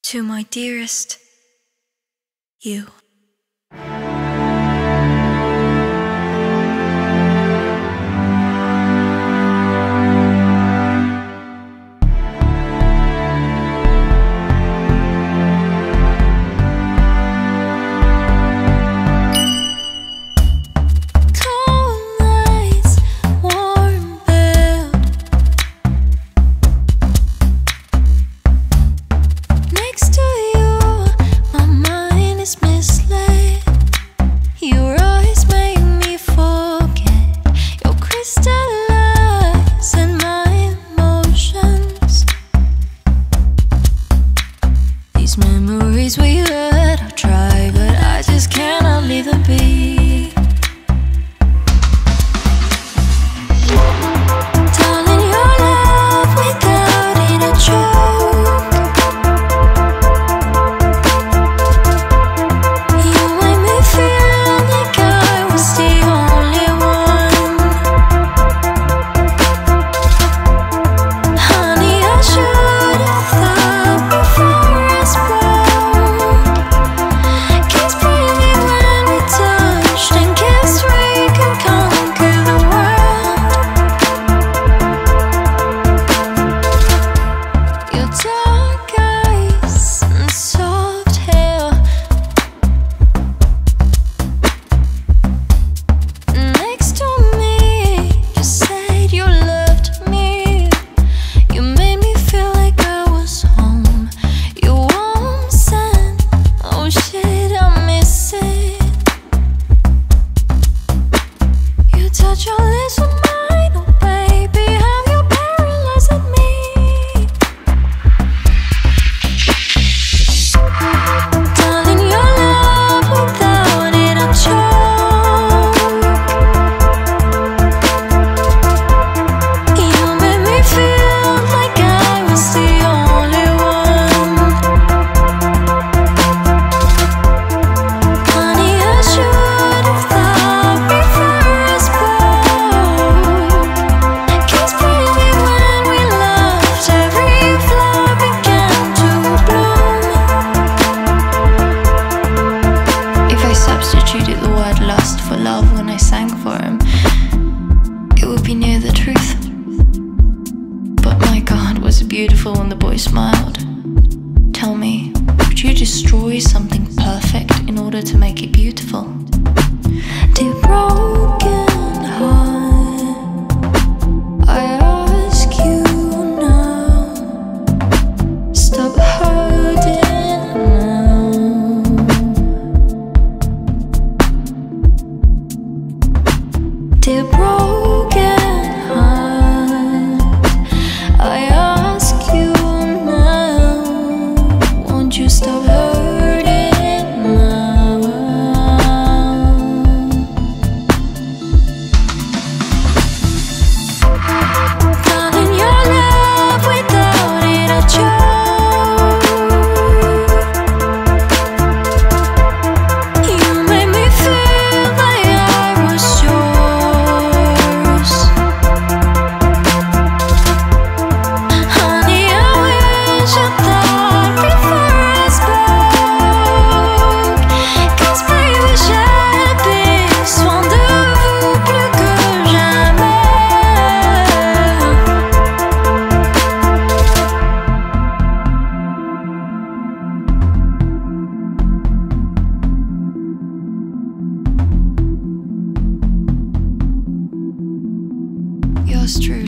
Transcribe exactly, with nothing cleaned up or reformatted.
To my dearest, you. Memories we had, I'll try, but I just cannot leave them be. Darling, your love without it a joke. You made me feel like I was the only one. Honey, I should have thought before I spoke. Your lips on mine, oh baby, how you paralyzed me. Darling, your love without it a choke. You made me feel like I was the only one. Honey, I should have thought before I spoke. Substituted the word lust for love when I sang for him, it would be near the truth. But my God, was it beautiful when the boy smiled. Tell me, would you destroy something perfect in order to make it beautiful? Dear broken heart, I ask you now, stop hurting. Dear broken heart, I ask you now, won't you stop hurting now? Darling, your love without it a joke. You made me feel like I was yours. Yours truly.